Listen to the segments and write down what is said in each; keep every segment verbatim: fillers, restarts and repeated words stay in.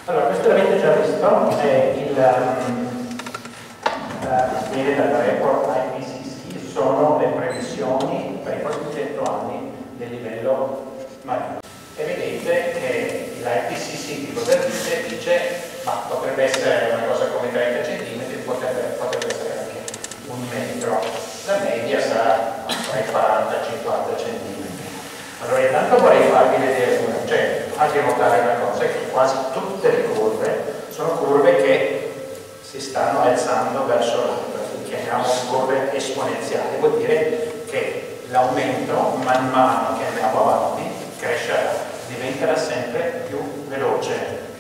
Allora, questo l'avete già visto, è il um, uh, viene dal report I P C C, sono le previsioni per i prossimi cento anni del livello marino. E vedete che la I P C C di cosa dice? Dice, ma potrebbe essere una cosa come trenta centimetri, potrebbe, potrebbe essere anche un metro. La media sarà tra i quaranta e cinquanta centimetri. Allora, intanto vorrei farvi vedere una, cioè farvi notare una cosa, che quasi tutte le curve sono curve che si stanno alzando verso l'alto, li chiamiamo curve esponenziali, vuol dire che l'aumento man mano che andiamo avanti crescerà, diventerà sempre più veloce.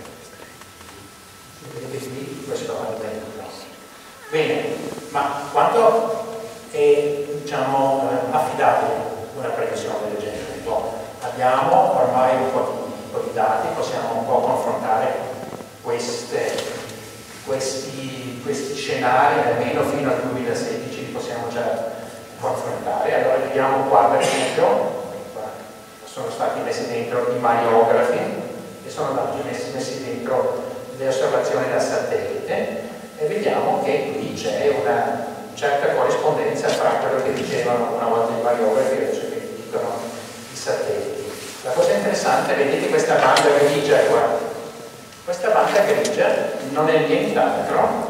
Vedete qui questo aumento. Bene, ma quanto è, diciamo, affidabile una previsione del genere? Bon, abbiamo ormai un po' di, un po' di dati, possiamo un po' confrontare queste, questi, questi scenari, almeno fino al duemilasedici li possiamo già confrontare. Allora vediamo qua per esempio, sono stati messi dentro i mariografi e sono stati messi, messi dentro le osservazioni da satellite e vediamo che qui c'è una certa corrispondenza fra quello che dicevano una volta i mariografi e adesso che dicono i satelliti. La cosa interessante, vedete questa banda grigia qua, questa banda grigia non è nient'altro,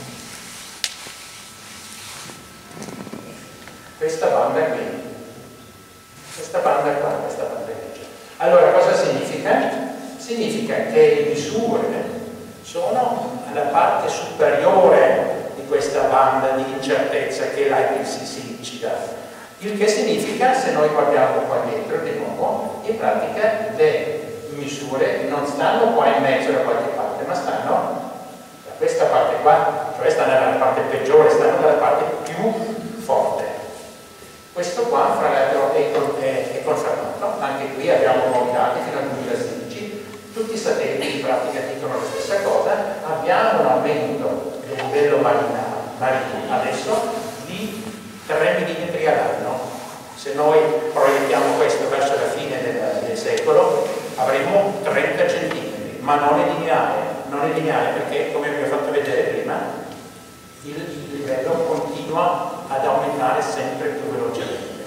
questa banda qui, questa banda qua, questa banda grigia. Allora cosa significa? Significa che le misure sono alla parte superiore di questa banda di incertezza che l'I P C C ci dà. Il che significa, se noi guardiamo qua dietro di nuovo, in pratica le misure non stanno qua in mezzo da qualche parte, ma stanno da questa parte qua, cioè stanno nella parte peggiore, stanno dalla parte più forte. Questo qua, fra l'altro, è, è, è confermato, anche qui abbiamo nuovi dati fino al duemilasedici, tutti i satelliti in pratica dicono la stessa cosa, abbiamo un aumento del livello marino, marino adesso di tre millimetri all'anno. Se noi proiettiamo questo verso la fine del, del secolo avremo trenta centimetri, ma non è lineare, non è lineare perché, come vi ho fatto vedere prima, il, il livello continua ad aumentare sempre più velocemente.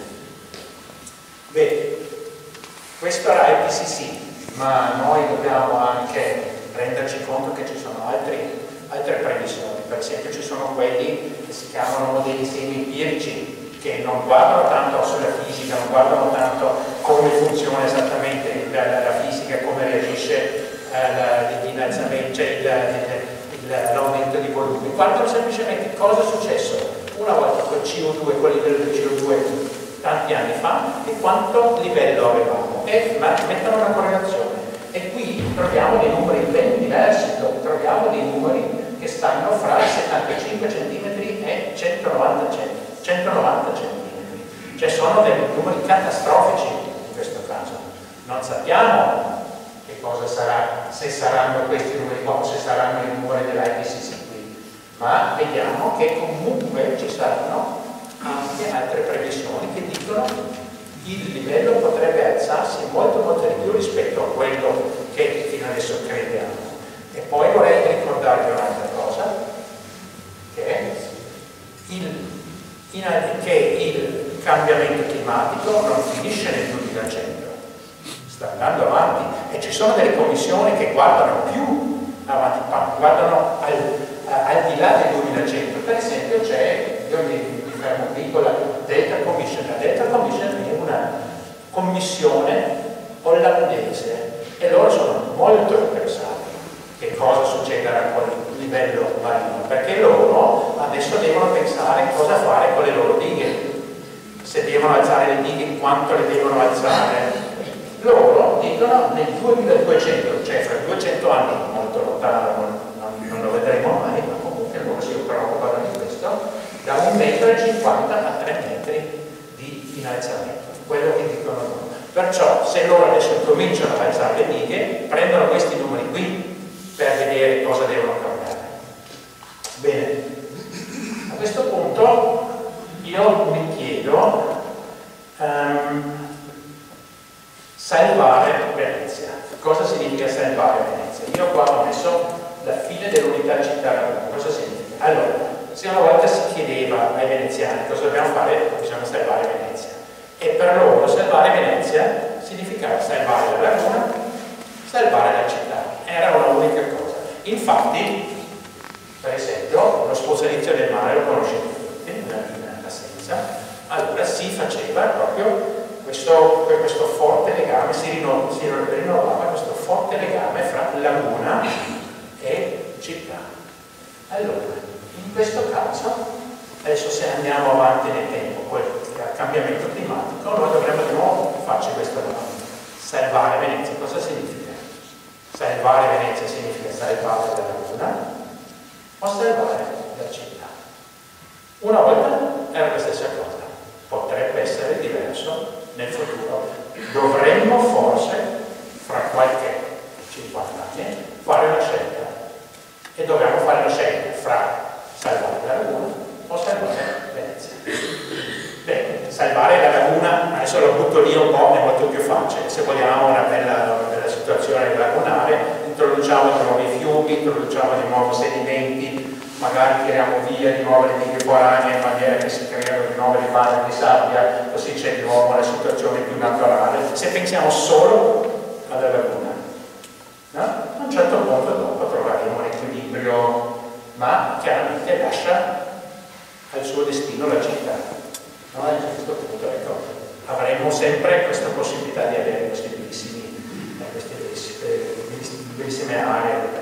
Bene, questo era I P C C, ma noi dobbiamo anche renderci conto che ci sono altri, altre previsioni. Per esempio ci sono quelli che si chiamano modelli semi-empirici, che non guardano tanto sulla fisica, non guardano tanto come funziona esattamente la, la, la fisica, come reagisce eh, l'innalzamento, cioè l'aumento di volume, guardano semplicemente cosa è successo una volta col C O due, quel livello di C O due tanti anni fa e quanto livello avevamo e mettono una correlazione. E qui troviamo dei numeri ben diversi, troviamo dei numeri che stanno fra i settantacinque centimetri e centonovanta centimetri, cioè sono dei numeri catastrofici in questo caso. Non sappiamo che cosa sarà, se saranno questi numeri qua o se saranno i numeri dell'I P C C qui, ma vediamo che comunque ci saranno anche altre previsioni che dicono che il livello potrebbe alzarsi molto molto di più rispetto a quello che fino adesso crediamo. E poi vorrei ricordarvi un'altra cosa, che il, in, che il cambiamento climatico non finisce nel duemilacento, sta andando avanti e ci sono delle commissioni che guardano più avanti, guardano al, al di là del duemilacento. Per esempio c'è, io mi, mi fermo qui con la Delta Commission. La Delta Commission è una commissione olandese e loro sono molto interessati che cosa succederà con il livello marino, perché loro adesso devono pensare cosa fare con le loro dighe, se devono alzare le dighe, quanto le devono alzare. Loro dicono nel duemiladuecento, cioè fra duecento anni, molto lontano, non, non, non lo vedremo mai, ma comunque loro si preoccupano di questo, da un metro e cinquanta a tre metri di innalzamento, quello che dicono loro. Perciò se loro adesso cominciano ad alzare le dighe, prendono questi numeri qui per vedere cosa devono cambiare. Bene, a questo punto io mi chiedo um, salvare Venezia. cosa significa salvare Venezia? Io qua ho messo la fine dell'unità città laguna. Cosa significa? Allora, se una volta si chiedeva ai veneziani cosa dobbiamo fare, bisogna salvare Venezia. E per loro salvare Venezia significava salvare la laguna, salvare la città. Era una unica cosa. Infatti, per esempio, lo sposalizio del mare lo conoscete tutti, in assenza. Allora si faceva proprio questo, questo forte legame, si, rinno, si rinnovava questo forte legame fra laguna e città. Allora, in questo caso, adesso se andiamo avanti nel tempo, poi al cambiamento climatico, noi dovremmo di nuovo farci questa domanda. Salvare Venezia, cosa significa? Salvare Venezia significa salvare la laguna o salvare la città? Una volta era la stessa cosa, potrebbe essere diverso nel futuro. Dovremmo forse, fra qualche cinquanta anni, fare una scelta. E dobbiamo fare una scelta fra salvare la laguna o salvare Venezia. Beh, salvare la laguna, adesso lo butto lì un po', è molto più facile. Se vogliamo una bella, una bella situazione lagunare, introduciamo di nuovi fiumi, introduciamo di nuovi sedimenti, magari tiriamo via di nuovo le dighe foranee in maniera che si creano di nuove rimane di sabbia, così c'è di nuovo una situazione più naturale. Se pensiamo solo alla laguna, no? A un certo punto dopo troveremo un equilibrio, ma chiaramente lascia al suo destino la città. No? A questo punto, ecco, avremo sempre questa possibilità di avere questi bellissimi, eh, queste bellissime, bellissime aree.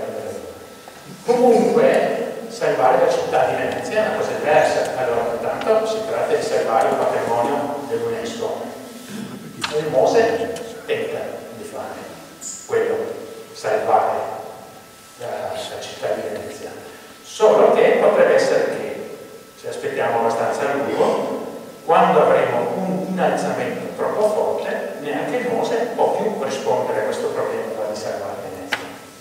Comunque, salvare la città di Venezia è una cosa diversa. Allora, intanto si tratta di salvare il patrimonio dell'UNESCO. E il Mose tenta di fare quello, salvare la, la città di Venezia. Solo che potrebbe essere che, se aspettiamo abbastanza a lungo, quando avremo un innalzamento troppo forte, neanche il Mose può più rispondere a questo problema di salvare Venezia.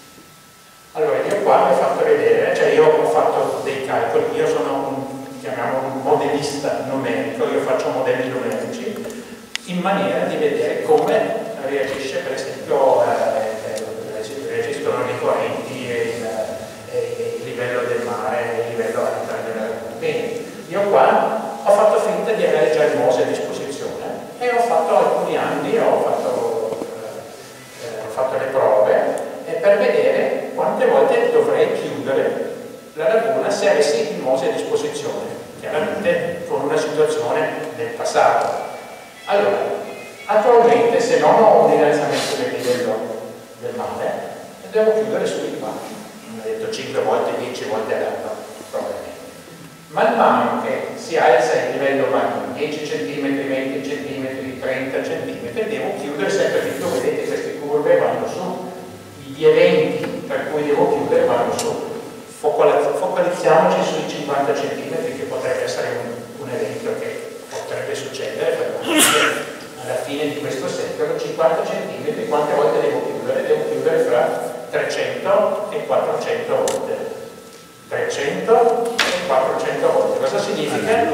Allora, io qua vi ho fatto vedere, cioè io ho fatto dei calcoli, io sono un, chiamiamo un modellista numerico, io faccio modelli numerici in maniera di vedere come reagisce, per esempio, eh, eh, reagiscono le correnti, e il, e il livello del mare, il livello all'interno della laguna. Bene, io qua ho fatto finta di avere già il Mose a disposizione e ho fatto alcuni anni, ho fatto, eh, ho fatto le prove e per vedere quante volte dovrei chiudere la laguna se avessi il Mose a disposizione, chiaramente con una situazione del passato. Allora, attualmente se non ho un innalzamento del livello del mare, devo chiudere sui quattro, ho detto cinque volte, dieci volte all'anno, probabilmente. Man mano che si alza il livello marino, dieci centimetri, venti centimetri, trenta centimetri, devo chiudere sempre di più, vedete queste curve vanno su, gli eventi per cui devo chiudere vanno su. Focalizziamoci sui cinquanta centimetri, che potrebbe essere un, un evento che potrebbe succedere per alla fine di questo secolo. Cinquanta centimetri, quante volte devo chiudere? Devo chiudere fra trecento e quattrocento volte. trecento e quattrocento volte. Cosa significa?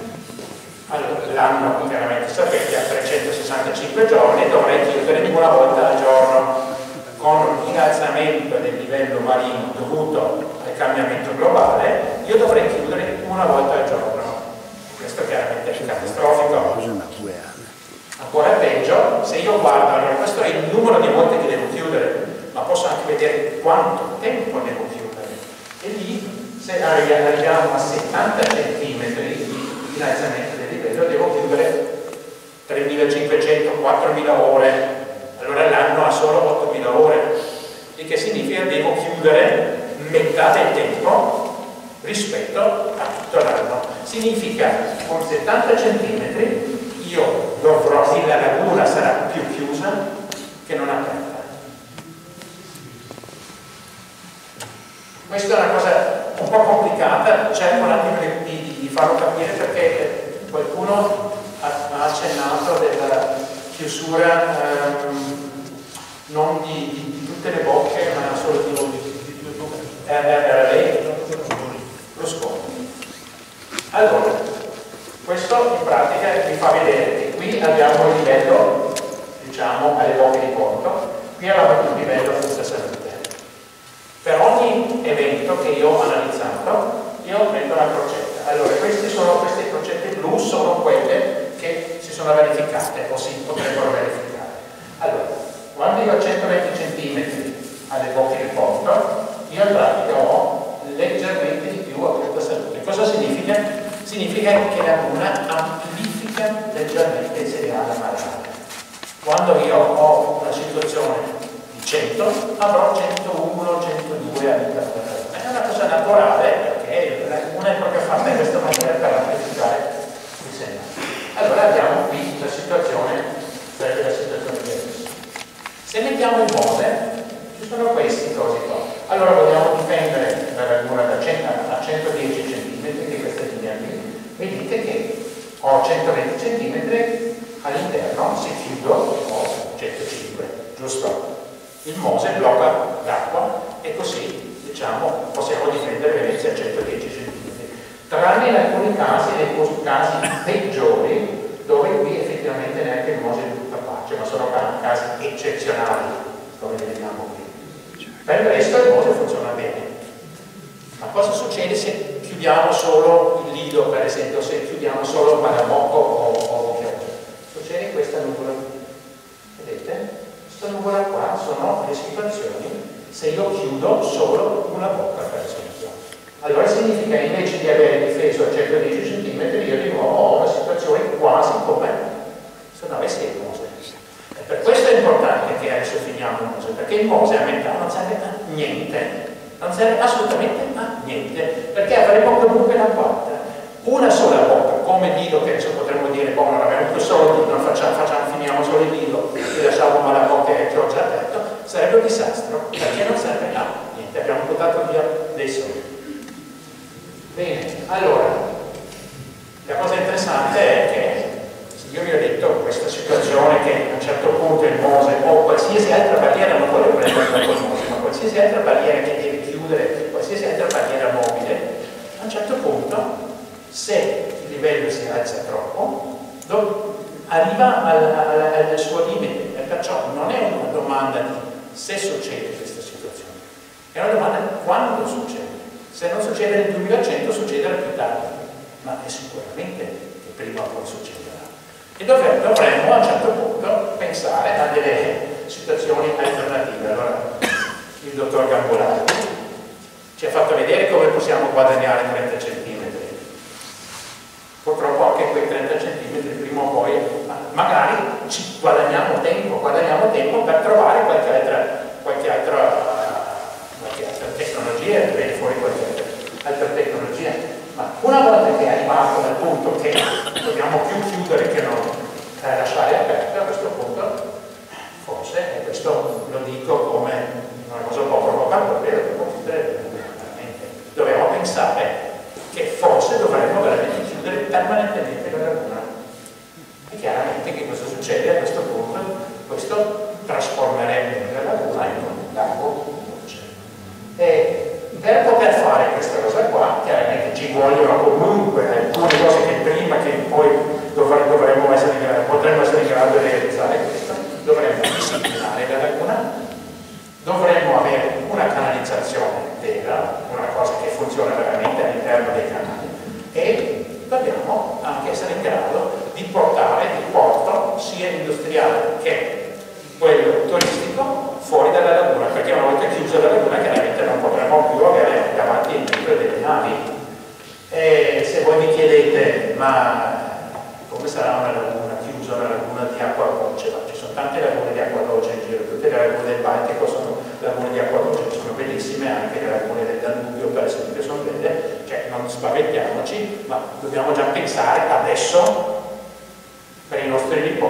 Allora, l'anno chiaramente sapete ha trecentosessantacinque giorni, dovrei chiudere una volta al giorno. Con un innalzamento del livello marino dovuto al cambiamento globale, io dovrei chiudere una volta al giorno. Questo chiaramente è catastrofico. Ancora peggio, se io guardo, allora questo è il numero di volte che devo chiudere, ma posso anche vedere quanto tempo devo chiudere. E lì, se arriviamo a settanta centimetri di innalzamento del livello, devo chiudere tremilacinquecento, quattromila ore. Allora l'anno ha solo ottomila ore, il che significa che devo chiudere metà del tempo rispetto a tutto l'anno. Significa con settanta centimetri io dovrò, la laguna sarà più chiusa che non aperta. Questa è una cosa un po' complicata, cerco un attimo di, di, di farlo capire perché qualcuno ha, ha accennato della chiusura ehm, non di, di, di tutte le bocche ma solo di uno. Era lei? Lo scopo. Allora, questo in pratica vi fa vedere che qui abbiamo il livello, diciamo, alle bocche di porto, qui abbiamo il livello una crocetta. Allora, queste, sono, queste crocette blu sono quelle che si sono verificate o si potrebbero verificare. Allora, quando io ho centoventi centimetri alle bocche di porto, io in pratica ho leggermente di più a questa salute. Cosa significa? Significa che la luna amplifica leggermente il seriale marale. Quando io ho una situazione di cento, avrò centouno, centodue all'interno della luna. È una cosa naturale, perché la luna è proprio fatta in questa maniera per amplificare il segnale. Allora abbiamo qui la situazione, sarebbe la situazione di adesso. Se mettiamo il Mose, ci sono questi cosi qua. Allora vogliamo difendere la laguna da cento a centodieci centimetri di questa linea qui. Vedete che ho centoventi centimetri, all'interno, se chiudo, ho centocinque, giusto? Il Mose blocca l'acqua e così, diciamo, possiamo difendere Venezia a centodieci centimetri. Tranne in alcuni casi, nei casi peggiori, dove qui effettivamente neanche il Mose è più capace, ma sono casi eccezionali, come vediamo qui. Per il resto il Mose funziona bene. Ma cosa succede se chiudiamo solo il Lido, per esempio, se chiudiamo solo Malamocco o, o Chioggia? Succede questa nuvola. Vedete? Questa nuvola qua sono le situazioni se io chiudo solo una bocca, per esempio. Allora significa che invece di avere difeso a centodieci centimetri, io di nuovo ho una situazione quasi come se non avessi il Mose. E per questo è importante che adesso finiamo il Mose, perché il Mose a metà non serve a niente. Non serve assolutamente a niente, perché avremo comunque la quarta. Una sola bocca, come Lido, che adesso potremmo dire, boh, non abbiamo più solo Lido, facciamo, facciamo, finiamo solo il Lido e lasciamo Malamocco che ho già detto, sarebbe un disastro, perché non serve a niente, abbiamo buttato via dei soldi. Bene, allora, la cosa interessante è che io vi ho detto questa situazione che a un certo punto il Mose o qualsiasi altra barriera, non voglio prendere con il Mose, ma qualsiasi altra barriera che deve chiudere, qualsiasi altra barriera mobile, a un certo punto, se il livello si alza troppo, arriva al, al, al suo limite, e perciò non è una domanda di se succede questa situazione, è una domanda di quando succede. Se non succede nel duemilacento succederà più tardi, ma è sicuramente che prima o poi succederà. E dovremmo, dovremmo a un certo punto pensare a delle situazioni alternative. Allora, il dottor Gambolari ci ha fatto vedere come possiamo guadagnare trenta centimetri. Purtroppo anche quei trenta centimetri prima o poi, magari ci guadagniamo tempo, guadagniamo tempo per trovare qualche altra, qualche altra, qualche altra tecnologia, viene fuori qualche altra tecnologia. Ma una volta che è arrivato al punto che dobbiamo più chiudere che non eh, lasciare aperto, a questo punto forse, e questo lo dico come una cosa un po' provocatoria, dobbiamo chiudere veramente. Dobbiamo pensare che forse dovremmo veramente chiudere permanentemente la laguna. E chiaramente che cosa succede a questo punto? Questo trasformerebbe la laguna in un lago dolce. E per poter fare questa cosa qua, chiaramente ci vogliono comunque alcune cose che prima che poi dovremmo essere in grado, potremmo essere in grado di realizzare questo. Dovremmo disciplinare la laguna, dovremmo avere una canalizzazione vera, una cosa che funziona veramente all'interno dei canali, e dobbiamo anche essere in grado di portare il porto sia industriale che quello turistico fuori dalla laguna, perché una volta chiusa la laguna chiaramente non potremo più avere davanti il giro delle navi. E se voi mi chiedete ma come sarà una laguna chiusa, una laguna di acqua dolce? Ma ci sono tante lagune di acqua dolce in giro, tutte le lagune del Baltico sono lagune di acqua dolce, sono bellissime, anche le lagune del Danubio per esempio sono belle, cioè non spaventiamoci, ma dobbiamo già pensare adesso per i nostri nipoti